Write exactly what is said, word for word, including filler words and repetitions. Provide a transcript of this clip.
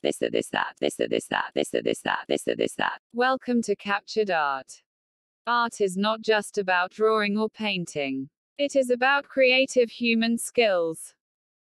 this, that, this, that, this, that, this, that, this, that, this, that, this, that, this, that. Welcome to Captured Art. Art is not just about drawing or painting. It is about creative human skills.